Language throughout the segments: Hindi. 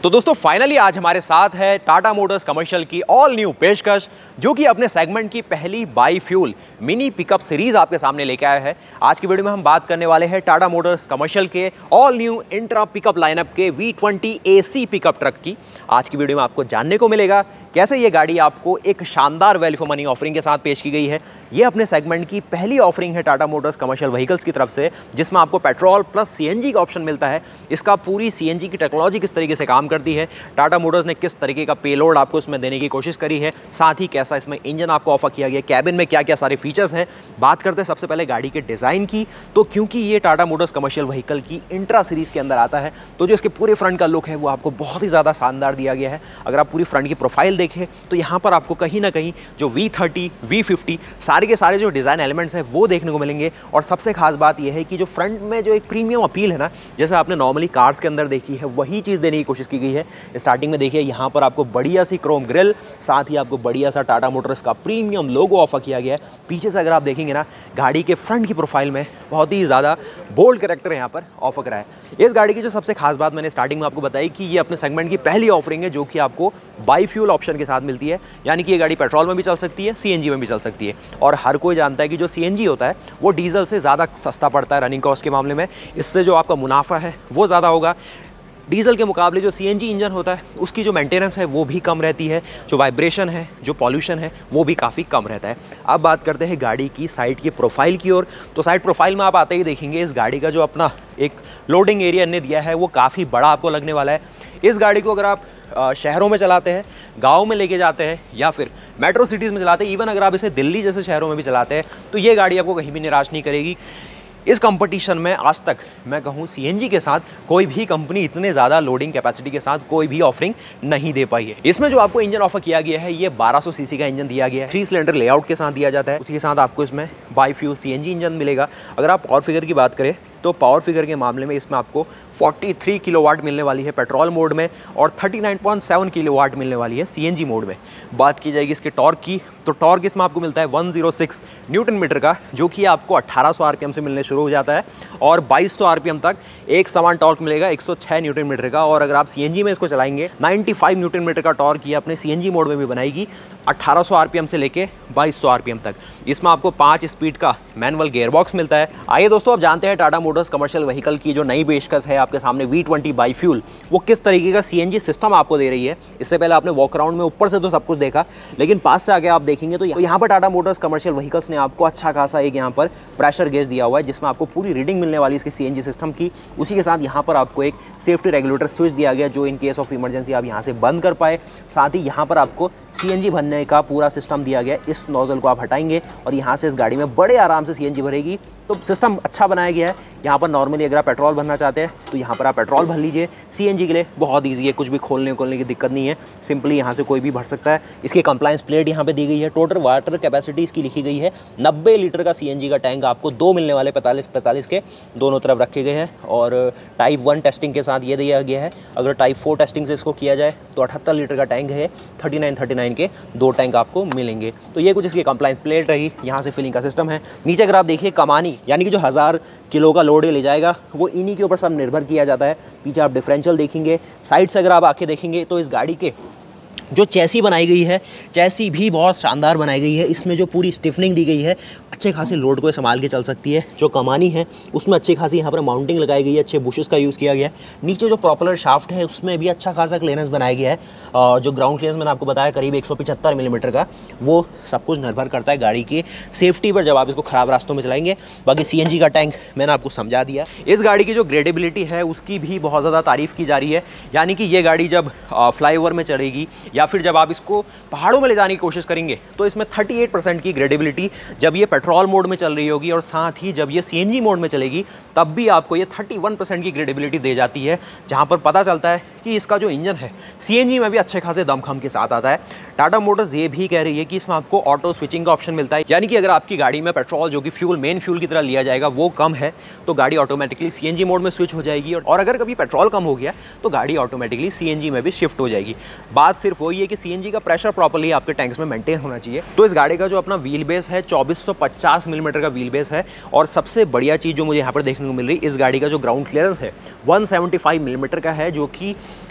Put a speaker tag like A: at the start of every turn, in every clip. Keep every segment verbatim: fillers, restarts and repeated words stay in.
A: तो दोस्तों फाइनली आज हमारे साथ है टाटा मोटर्स कमर्शियल की ऑल न्यू पेशकश, जो कि अपने सेगमेंट की पहली bi fuel mini pickup series आपके सामने लेके आया है। आज की वीडियो में हम बात करने वाले हैं टाटा मोटर्स कमर्शियल के all new Intra pickup lineup के V twenty A C pickup truck की। आज की वीडियो में आपको जानने को मिलेगा कैसे ये गाड़ी आपको एक शानदार वैल्यू फॉर मनी ऑफरिंग के साथ पेश की गई है। ये अपने सेगमेंट की पहली ऑफरिंग है टाटा मोटर्स कमर्शियल व्हीकल्स की तरफ से, जिसमें आपको पेट्रोल प्लस सीएनजी का ऑप्शन मिलता है। इसका पूरी सीएनजी की टेक्नोलॉजी किस तरीके से काम करती है, टाटा मोटर्स ने किस तरीके का पेलोड आपको इसमें देने की कोशिश करी है, साथ ही कैसा इसमें इंजन आपको ऑफर किया गया, कैबिन में क्या क्या सारे फीचर्स हैं। बात करते हैं सबसे पहले गाड़ी के डिज़ाइन की। तो क्योंकि ये टाटा मोटर्स कमर्शियल व्हीकल की इंट्रा सीरीज़ के अंदर आता है, तो जो इसके पूरे फ्रंट का लुक है वो आपको बहुत ही ज़्यादा शानदार दिया गया है। अगर आप पूरी फ्रंट की प्रोफाइल देखें तो यहाँ पर आपको कहीं ना कहीं जो वी थर्टी वी फिफ्टी सारे के सारे जो डिज़ाइन एलिमेंट्स हैं वो देखने को मिलेंगे। और सबसे खास बात यह है कि जो फ्रंट में जो एक प्रीमियम अपील है ना, जैसे आपने नॉर्मली कार्स के अंदर देखी है, वही चीज़ देने की कोशिश की गई है। स्टार्टिंग में देखिए यहाँ पर आपको बढ़िया सी क्रोम ग्रिल, साथ ही आपको बढ़िया सा टाटा मोटर्स का प्रीमियम लोगो ऑफर किया गया है। पीछे से अगर आप देखेंगे ना, गाड़ी के फ्रंट की प्रोफाइल में बहुत ही ज़्यादा बोल्ड कैरेक्टर यहाँ पर ऑफर करा है। इस गाड़ी की जो सबसे खास बात मैंने स्टार्टिंग में आपको बताई कि ये अपने सेगमेंट की पहली ऑफरिंग है जो कि आपको बाई फ्यूल ऑप्शन के साथ मिलती है। यानी कि ये गाड़ी पेट्रोल में भी चल सकती है, सीएनजी में भी चल सकती है। और हर कोई जानता है कि जो सीएनजी होता है वो डीजल से ज़्यादा सस्ता पड़ता है रनिंग कॉस्ट के मामले में। इससे जो आपका मुनाफा है वो ज़्यादा होगा। डीजल के मुकाबले जो सीएनजी इंजन होता है उसकी जो मेंटेनेंस है वो भी कम रहती है, जो वाइब्रेशन है, जो पॉल्यूशन है वो भी काफ़ी कम रहता है। अब बात करते हैं गाड़ी की साइड की प्रोफाइल की ओर। तो साइड प्रोफाइल में आप आते ही देखेंगे इस गाड़ी का जो अपना एक लोडिंग एरिया इन्हें दिया है वो काफ़ी बड़ा आपको लगने वाला है। इस गाड़ी को अगर आप शहरों में चलाते हैं, गाँव में लेके जाते हैं या फिर मेट्रो सिटीज़ में चलाते हैं, इवन अगर आप इसे दिल्ली जैसे शहरों में भी चलाते हैं, तो ये गाड़ी आपको कहीं भी निराश नहीं करेगी। इस कंपटीशन में आज तक मैं कहूँ सीएनजी के साथ कोई भी कंपनी इतने ज़्यादा लोडिंग कैपेसिटी के साथ कोई भी ऑफरिंग नहीं दे पाई है। इसमें जो आपको इंजन ऑफर किया गया है ये बारह सौ सीसी का इंजन दिया गया है, थ्री सिलेंडर लेआउट के साथ दिया जाता है। उसी के साथ आपको इसमें बाई फ्यूल सीएनजी इंजन मिलेगा। अगर आप पावर फिगर की बात करें तो पावर फिगर के मामले में इसमें आपको तैंतालीस किलोवाट मिलने वाली है पेट्रोल मोड में और उनतालीस पॉइंट सात किलोवाट मिलने वाली है सीएनजी मोड में। बात की जाएगी इसके टॉर्क की, तो टॉर्क इसमें आपको मिलता है एक सौ छह न्यूटन मीटर का, जो कि आपको अठारह सौ आरपीएम से मिलने शुरू हो जाता है और बाईस सौ आरपीएम तक एक समान टॉर्क मिलेगा एक सौ छह न्यूटन मीटर का। और अगर आप सीएनजी में इसको चलाएंगे पचानवे न्यूटन मीटर का टॉर्क ये अपने सीएनजी मोड में भी बनाएगी अठारह सौ आरपीएम से लेके बाईस सौ आरपीएम तक। इसमें आपको पाँच स्पीड का मैनुअल गियरबॉक्स मिलता है। आइए दोस्तों, अब जानते हैं टाटा मोटर्स कमर्शियल व्हीकल की जो नई पेशकश है आपके सामने वी ट्वेंटी बाई फ्यूल, वो किस तरीके का सीएनजी सिस्टम आपको दे रही है। इससे पहले आपने वॉक अराउंड में ऊपर से तो सब कुछ देखा, लेकिन पास से आगे आप देखेंगे तो यहाँ पर टाटा मोटर्स कमर्शियल व्हीकल्स ने आपको अच्छा खासा एक यहाँ पर प्रेशर गेज दिया हुआ है, जिसमें आपको पूरी रीडिंग मिलने वाली इसके सीएनजी सिस्टम की। उसी के साथ यहाँ पर आपको एक सेफ्टी रेगुलेटर स्विच दिया गया जो इन केस ऑफ इमरजेंसी आप यहाँ से बंद कर पाए। साथ ही यहाँ पर आपको सीएनजी भरने का पूरा सिस्टम दिया गया। इस नोजल को आप हटाएंगे और यहाँ से इस गाड़ी में बड़े आराम से सीएनजी भरेगी। तो सिस्टम अच्छा बनाया गया है। यहाँ पर नॉर्मली अगर आप पेट्रोल भरना चाहते हैं तो यहाँ पर आप पेट्रोल भर लीजिए। सीएनजी के लिए बहुत ईजी है, कुछ भी खोलने खोलने की दिक्कत नहीं है, सिंपली यहाँ से कोई भी भर सकता है। इसकी कंप्लायंस प्लेट यहाँ पे दी गई है। टोटल वाटर कैपेसिटी इसकी लिखी गई है नब्बे लीटर का सीएनजी का टैंक आपको दो मिलने वाले पैंतालीस पैंतालीस के दोनों तरफ रखे गए हैं। और टाइप वन टेस्टिंग के साथ ये दिया गया है। अगर टाइप फोर टेस्टिंग से इसको किया जाए तो अठहत्तर लीटर का टैंक है, थर्टी नाइन थर्टी नाइन के दो टैंक आपको मिलेंगे। तो ये कुछ इसकी कंप्लायंस प्लेट रही। यहाँ से फिलिंग का सिस्टम है। नीचे अगर आप देखिए कमानी, यानी कि जो हज़ार किलो का लोड ये ले जाएगा वो इन्हीं के ऊपर सब निर्भर किया जाता है। पीछे आप डिफरेंशियल देखेंगे, साइड से अगर आप आके देखेंगे तो इस गाड़ी के जो चैसी बनाई गई है, चैसी भी बहुत शानदार बनाई गई है। इसमें जो पूरी स्टिफनिंग दी गई है, अच्छे खासे लोड को संभाल के चल सकती है। जो कमानी है उसमें अच्छी खासी यहाँ पर माउंटिंग लगाई गई है, अच्छे बुशेस का यूज़ किया गया है। नीचे जो प्रॉपेलर शाफ्ट है उसमें भी अच्छा खासा क्लियरेंस बनाया गया है। और जो ग्राउंड क्लियरेंस मैंने आपको बताया करीब एक सौ पचहत्तर मिलीमीटर का, वो सब कुछ निर्भर करता है गाड़ी की सेफ्टी पर जब आप इसको ख़राब रास्तों में चलाएंगे। बाकी सीएनजी का टैंक मैंने आपको समझा दिया। इस गाड़ी की जो ग्रेडेबिलिटी है उसकी भी बहुत ज़्यादा तारीफ़ की जा रही है। यानी कि ये गाड़ी जब फ्लाईओवर में चढ़ेगी या फिर जब आप इसको पहाड़ों में ले जाने की कोशिश करेंगे तो इसमें अड़तीस परसेंट की ग्रेडेबिलिटी जब ये पेट्रोल मोड में चल रही होगी, और साथ ही जब ये सीएनजी मोड में चलेगी तब भी आपको ये इकतीस परसेंट की ग्रेडेबिलिटी दे जाती है। जहां पर पता चलता है कि इसका जो इंजन है सीएनजी में भी अच्छे खासे दमखम के साथ आता है। टाटा मोटर्स ये भी कह रही है कि इसमें आपको ऑटो स्विचिंग का ऑप्शन मिलता है। यानी कि अगर आपकी गाड़ी में पेट्रोल जो कि फ्यूल मेन फ्यूल की तरह लिया जाएगा वो कम है तो गाड़ी ऑटोमेटिकली सीएनजी मोड में स्विच हो जाएगी, और अगर कभी पेट्रोल कम हो गया तो गाड़ी ऑटोमेटिकली सीएनजी में भी शिफ्ट हो जाएगी। बात सिर्फ वही है कि सीएनजी का प्रेशर प्रॉपर्ली आपके टैंक्स में मेंटेन होना चाहिए। तो इस गाड़ी का जो अपना व्हील बेस है चौबीस सौ पचास मिलीमीटर का व्हील बेस है। और सबसे बढ़िया चीज़ जो मुझे यहाँ पर देखने को मिल रही है, इस गाड़ी का जो ग्राउंड क्लियरेंस है एक सौ पचहत्तर मिलीमीटर का है, जो कि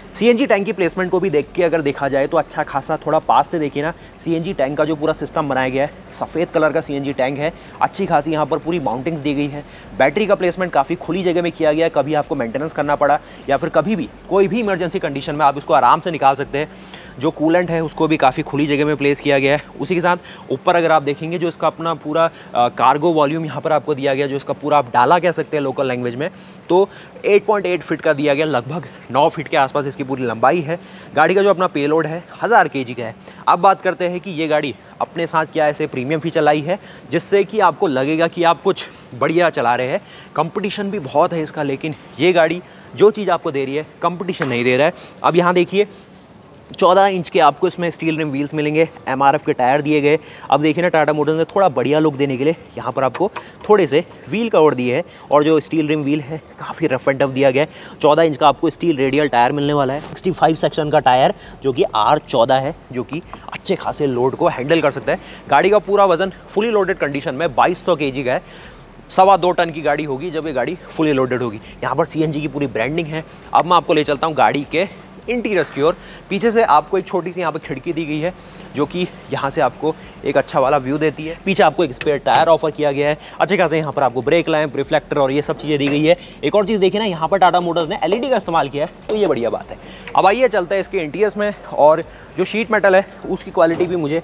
A: सीएनजी टैंक की प्लेसमेंट को भी देख के अगर देखा जाए तो अच्छा खासा, थोड़ा पास से देखिए ना, सीएनजी टैंक का जो पूरा सिस्टम बनाया गया है, सफ़ेद कलर का सीएनजी टैंक है, अच्छी खासी यहाँ पर पूरी माउंटिंग्स दी गई है। बैटरी का प्लेसमेंट काफ़ी खुली जगह में किया गया है, कभी आपको मेंटेनेंस करना पड़ा या फिर कभी भी कोई भी इमरजेंसी कंडीशन में आप इसको आराम से निकाल सकते हैं। जो कूलेंट है उसको भी काफ़ी खुली जगह में प्लेस किया गया है। उसी के साथ ऊपर अगर आप देखेंगे जो इसका अपना पूरा कार्गो वॉल्यूम यहाँ पर आपको दिया गया, जो इसका पूरा आप डाला कह सकते हैं लोकल लैंग्वेज में, तो आठ पॉइंट आठ फीट का दिया गया, लगभग नौ फीट के आसपास इसकी पूरी लंबाई है। गाड़ी का जो अपना पेलोड है हज़ार केजी का है। अब बात करते हैं कि ये गाड़ी अपने साथ क्या ऐसे प्रीमियम फीचर लाई है जिससे कि आपको लगेगा कि आप कुछ बढ़िया चला रहे हैं। कंपटीशन भी बहुत है इसका, लेकिन ये गाड़ी जो चीज़ आपको दे रही है कंपटीशन नहीं दे रहा है। अब यहाँ देखिए चौदह इंच के आपको इसमें स्टील रिम व्हील्स मिलेंगे, एमआरएफ के टायर दिए गए। अब देखिए ना, टाटा मोटर्स ने थोड़ा बढ़िया लुक देने के लिए यहाँ पर आपको थोड़े से व्हील कवर दिए हैं और जो स्टील रिम व्हील है काफ़ी रफ एंड टफ दिया गया है। चौदह इंच का आपको स्टील रेडियल टायर मिलने वाला है, पैंसठ सेक्शन का टायर जो कि आर चौदह है, जो कि अच्छे खासे लोड को हैंडल कर सकता है। गाड़ी का पूरा वजन फुली लोडेड कंडीशन में बाईस सौ के जी का है। सवा दो टन की गाड़ी होगी जब ये गाड़ी फुली लोडेड होगी। यहाँ पर सीएनजी की पूरी ब्रांडिंग है। अब मैं आपको ले चलता हूँ गाड़ी के इंटीरियर्स की ओर। पीछे से आपको एक छोटी सी यहाँ पर खिड़की दी गई है जो कि यहाँ से आपको एक अच्छा वाला व्यू देती है। पीछे आपको एक स्पेयर टायर ऑफर किया गया है, अच्छे खासे यहाँ पर आपको ब्रेक लैंप, रिफ्लेक्टर और ये सब चीज़ें दी गई है। एक और चीज़ देखिए ना, यहाँ पर टाटा मोटर्स ने एलईडी का इस्तेमाल किया है, तो ये बढ़िया बात है। अब आइए चलते हैं इसके इंटीरियर्स में, और जो शीट मेटल है उसकी क्वालिटी भी मुझे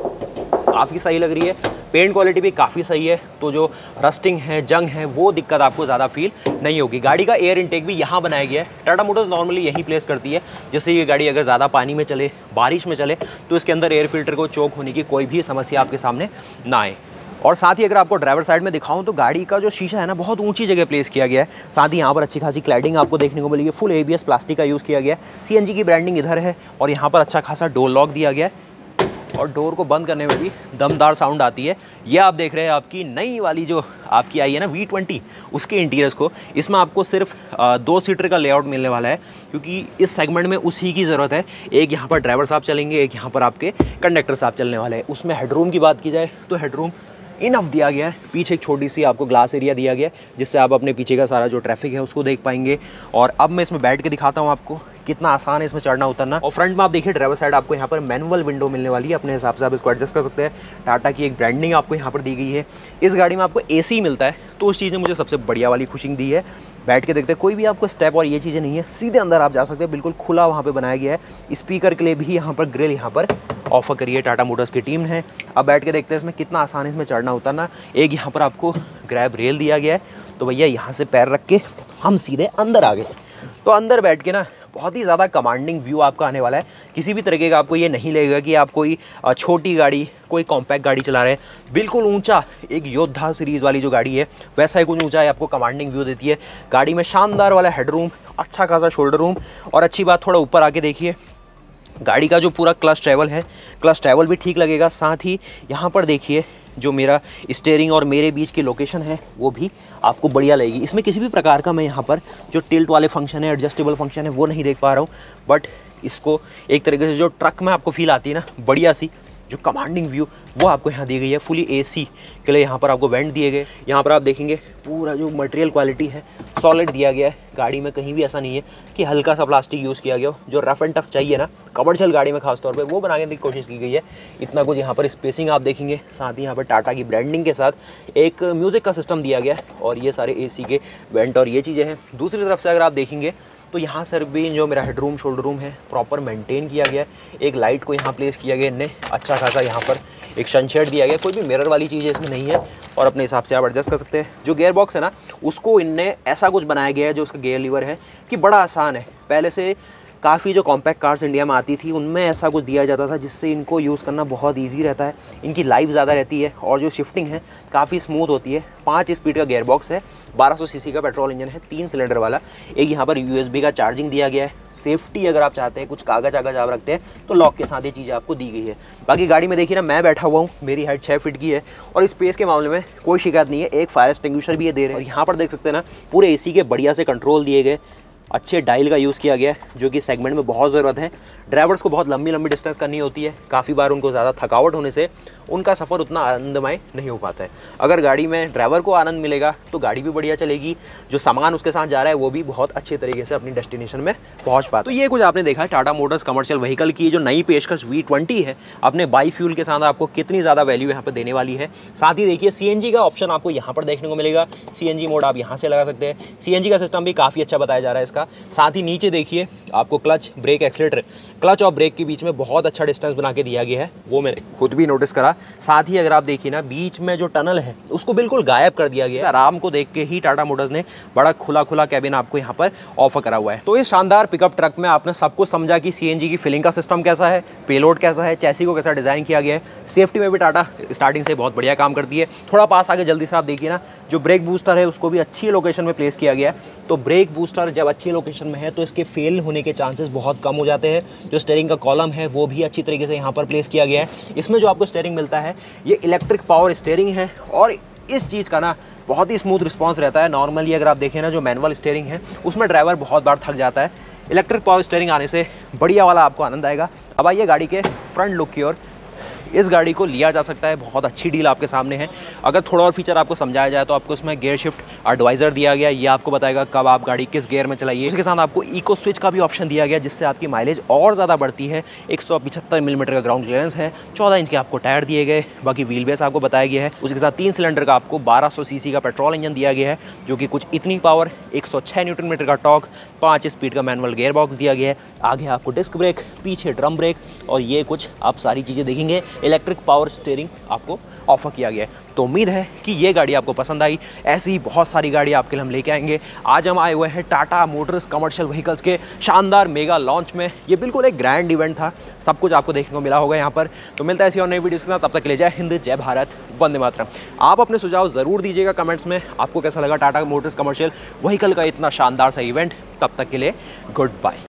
A: काफ़ी सही लग रही है। पेंट क्वालिटी भी काफ़ी सही है, तो जो रस्टिंग है, जंग है, वो दिक्कत आपको ज़्यादा फील नहीं होगी। गाड़ी का एयर इनटेक भी यहाँ बनाया गया है। टाटा मोटर्स नॉर्मली यहीं प्लेस करती है, जिससे ये गाड़ी अगर ज़्यादा पानी में चले, बारिश में चले, तो इसके अंदर एयर फिल्टर को चोक होने की कोई भी समस्या आपके सामने ना आए। और साथ ही अगर आपको ड्राइवर साइड में दिखाऊं तो गाड़ी का जो शीशा है ना, बहुत ऊंची जगह प्लेस किया गया है। साथ ही यहाँ पर अच्छी खासी क्लैडिंग आपको देखने को मिलेगी। फुल एबीएस प्लास्टिक का यूज़ किया गया है। सीएनजी की ब्रांडिंग इधर है और यहाँ पर अच्छा खासा डोर लॉक दिया गया है और डोर को बंद करने में भी दमदार साउंड आती है। ये आप देख रहे हैं आपकी नई वाली जो आपकी आई है ना वी ट्वेंटी, उसके इंटीरियर्स को। इसमें आपको सिर्फ दो सीटर का लेआउट मिलने वाला है, क्योंकि इस सेगमेंट में उसी की ज़रूरत है। एक यहाँ पर ड्राइवर साहब चलेंगे, एक यहाँ पर आपके कंडक्टर साहब चलने वाले हैं। उसमें हेडरूम की बात की जाए तो हेडरूम इनफ दिया गया है। पीछे एक छोटी सी आपको ग्लास एरिया दिया गया है, जिससे आप अपने पीछे का सारा जो ट्रैफिक है उसको देख पाएंगे। और अब मैं इसमें बैठ के दिखाता हूँ आपको कितना आसान है इसमें चढ़ना उतरना। और फ्रंट में आप देखिए ड्राइवर साइड आपको यहाँ पर मैनुअल विंडो मिलने वाली है, अपने हिसाब से आप इसको एडजस्ट कर सकते हैं। टाटा की एक ब्रांडिंग आपको यहाँ पर दी गई है। इस गाड़ी में आपको एसी मिलता है, तो उस चीज़ ने मुझे सबसे बढ़िया वाली खुशी दी है। बैठ के देखते हैं, कोई भी आपको स्टेप और ये चीज़ें नहीं है, सीधे अंदर आप जा सकते हैं, बिल्कुल खुला वहाँ पे बनाया गया है। स्पीकर के लिए भी यहाँ पर ग्रिल यहाँ पर ऑफर करिए टाटा मोटर्स की टीम है। अब बैठ के देखते हैं इसमें कितना आसान है इसमें चढ़ना उतरना। एक यहाँ पर आपको ग्रैब रेल दिया गया है, तो भैया यहाँ से पैर रख के हम सीधे अंदर आ गए। तो अंदर बैठ के ना बहुत ही ज़्यादा कमांडिंग व्यू आपका आने वाला है। किसी भी तरीके का आपको ये नहीं लगेगा कि आप कोई छोटी गाड़ी, कोई कॉम्पैक्ट गाड़ी चला रहे हैं। बिल्कुल ऊंचा, एक योद्धा सीरीज़ वाली जो गाड़ी है वैसा ही कुछ ऊंचा है, आपको कमांडिंग व्यू देती है। गाड़ी में शानदार वाला हेडरूम, अच्छा खासा शोल्डर रूम, और अच्छी बात थोड़ा ऊपर आके देखिए गाड़ी का जो पूरा क्लच ट्रैवल है, क्लच ट्रैवल भी ठीक लगेगा। साथ ही यहाँ पर देखिए जो मेरा स्टीयरिंग और मेरे बीच की लोकेशन है वो भी आपको बढ़िया लगेगी। इसमें किसी भी प्रकार का मैं यहाँ पर जो टिल्ट वाले फंक्शन है, एडजस्टेबल फंक्शन है, वो नहीं देख पा रहा हूँ। बट इसको एक तरीके से जो ट्रक में आपको फील आती है ना, बढ़िया सी जो कमांडिंग व्यू, वो आपको यहाँ दी गई है। फुली एसी के लिए यहाँ पर आपको वेंट दिए गए। यहाँ पर आप देखेंगे पूरा जो मटेरियल क्वालिटी है सॉलिड दिया गया है। गाड़ी में कहीं भी ऐसा नहीं है कि हल्का सा प्लास्टिक यूज़ किया गया हो। जो रफ एंड टफ चाहिए ना कमर्शियल गाड़ी में खासतौर पे, वो बनाने की कोशिश की गई है। इतना कुछ यहाँ पर स्पेसिंग आप देखेंगे। साथ ही यहाँ पर टाटा की ब्रांडिंग के साथ एक म्यूज़िक का सिस्टम दिया गया है, और ये सारे ए सी के वेंट और ये चीज़ें हैं। दूसरी तरफ से अगर आप देखेंगे तो यहाँ सर भी जो मेरा हेडरूम शोल्डर रूम है प्रॉपर मेंटेन किया गया है। एक लाइट को यहाँ प्लेस किया गया इनने, अच्छा खासा यहाँ पर एक सनशेड दिया गया। कोई भी मिरर वाली चीज़ इसमें नहीं है, और अपने हिसाब से आप एडजस्ट कर सकते हैं। जो गियर बॉक्स है ना, उसको इनने ऐसा कुछ बनाया गया है, जो उसका गियर लीवर है कि बड़ा आसान है। पहले से काफ़ी जो कॉम्पैक्ट कार्स इंडिया में आती थी उनमें ऐसा कुछ दिया जाता था, जिससे इनको यूज़ करना बहुत ईजी रहता है। इनकी लाइफ ज़्यादा रहती है, और जो शिफ्टिंग है काफ़ी स्मूथ होती है। पाँच स्पीड का गियर बॉक्स है, बारह सौ सीसी का पेट्रोल इंजन है, तीन सिलेंडर वाला। एक यहाँ पर यूएसबी का चार्जिंग दिया गया है। सेफ्टी अगर आप चाहते हैं, कुछ कागज कागज आप रखते हैं, तो लॉक के साथ ये चीज़ आपको दी गई है। बाकी गाड़ी में देखिए ना, मैं बैठा हुआ हूँ, मेरी हाइट छः फीट की है, और स्पेस के मामले में कोई शिकायत नहीं है। एक फायर एक्सटिंग्विशर भी ये दे रहे हैं। और यहाँ पर देख सकते हैं ना, पूरे एसी के बढ़िया से कंट्रोल दिए गए। अच्छे डायल का यूज़ किया गया है, जो कि सेगमेंट में बहुत ज़रूरत है। ड्राइवर्स को बहुत लंबी लंबी डिस्टेंस करनी होती है, काफ़ी बार उनको ज़्यादा थकावट होने से उनका सफ़र उतना आनंदमय नहीं हो पाता है। अगर गाड़ी में ड्राइवर को आनंद मिलेगा तो गाड़ी भी बढ़िया चलेगी, जो सामान उसके साथ जा रहा है वो भी बहुत अच्छे तरीके से अपनी डेस्टिनेशन में पहुँच पाता है। तो ये कुछ आपने देखा है टाटा मोटर्स कमर्शियल व्हीकल की जो नई पेशकश वी ट्वेंटी है, अपने बाई फ्यूल के साथ आपको कितनी ज़्यादा वैल्यू यहाँ पर देने वाली है। साथ ही देखिए सी एन जी का ऑप्शन आपको यहाँ पर देखने को मिलेगा, सी एन जी मोड आप यहाँ से लगा सकते हैं। सी एन जी का सिस्टम भी काफ़ी अच्छा बताया जा रहा है इसका। साथ ही नीचे देखिए आपको क्लच, ब्रेक, एक्सीलरेटर, क्लच और ब्रेक के बीच में बहुत अच्छा डिस्टेंस बना के दिया गया है, वो मैंने खुद भी नोटिस करा। साथ ही अगर आप देखिए ना, बीच में जो टनल है उसको बिल्कुल गायब कर दिया गया है। आराम को देख के ही टाटा मोटर्स ने बड़ा खुला खुला कैबिन आपको यहाँ पर ऑफर करा हुआ है। तो इस शानदार पिकअप ट्रक में आपने सब कुछ समझा कि सीएनजी की फिलिंग का सिस्टम कैसा है, पेलोड कैसा है, चैसी को कैसा डिजाइन किया गया है। सेफ्टी में भी टाटा स्टार्टिंग से बहुत बढ़िया काम करती है। थोड़ा पास आगे जल्दी से आप देखिए ना, जो ब्रेक बूस्टर है उसको भी अच्छी लोकेशन में प्लेस किया गया है। तो ब्रेक बूस्टर जब अच्छी लोकेशन में है तो इसके फेल होने के चांसेस बहुत कम हो जाते हैं। जो स्टीयरिंग का कॉलम है वो भी अच्छी तरीके से यहाँ पर प्लेस किया गया है। इसमें जो आपको स्टीयरिंग मिलता है ये इलेक्ट्रिक पावर स्टीयरिंग है, और इस चीज़ का ना बहुत ही स्मूथ रिस्पॉन्स रहता है। नॉर्मली अगर आप देखें ना, जो मैनुअल स्टीयरिंग है उसमें ड्राइवर बहुत बार थक जाता है। इलेक्ट्रिक पावर स्टीयरिंग आने से बढ़िया वाला आपको आनंद आएगा। अब आइए गाड़ी के फ्रंट लुक की ओर। इस गाड़ी को लिया जा सकता है, बहुत अच्छी डील आपके सामने है। अगर थोड़ा और फीचर आपको समझाया जाए तो आपको इसमें गियर शिफ्ट एडवाइजर दिया गया, ये आपको बताएगा कब आप गाड़ी किस गियर में चलाइए। इसके साथ आपको इको स्विच का भी ऑप्शन दिया गया, जिससे आपकी माइलेज और ज़्यादा बढ़ती है। एक सौ पचहत्तर मिलीमीटर का ग्राउंड क्लियरेंस है, चौदह इंच के आपको टायर दिए गए, बाकी व्हील बेस आपको बताया गया है। उसके साथ तीन सिलेंडर का आपको बारह सौ सी सी का पेट्रोल इंजन दिया गया है, जो कि कुछ इतनी पावर, एक सौ छः न्यूटन मीटर का टॉर्क, पाँच स्पीड का मैनुअल गियर बॉक्स दिया गया है। आगे आपको डिस्क ब्रेक, पीछे ड्रम ब्रेक, और ये कुछ आप सारी चीज़ें देखेंगे। इलेक्ट्रिक पावर स्टीयरिंग आपको ऑफर किया गया है। तो उम्मीद है कि ये गाड़ी आपको पसंद आई। ऐसी ही बहुत सारी गाड़ी आपके लिए हम लेके आएंगे। आज हम आए हुए हैं टाटा मोटर्स कमर्शियल व्हीकल्स के शानदार मेगा लॉन्च में। ये बिल्कुल एक ग्रैंड इवेंट था, सब कुछ आपको देखने को मिला होगा यहाँ पर। तो मिलता है ऐसी और नई वीडियो के साथ, तब तक के लिए जय हिंद, जय भारत, वंदे मातरम। आप अपने सुझाव ज़रूर दीजिएगा कमेंट्स में, आपको कैसा लगा टाटा मोटर्स कमर्शियल व्हीकल का इतना शानदार सा इवेंट। तब तक के लिए गुड बाय।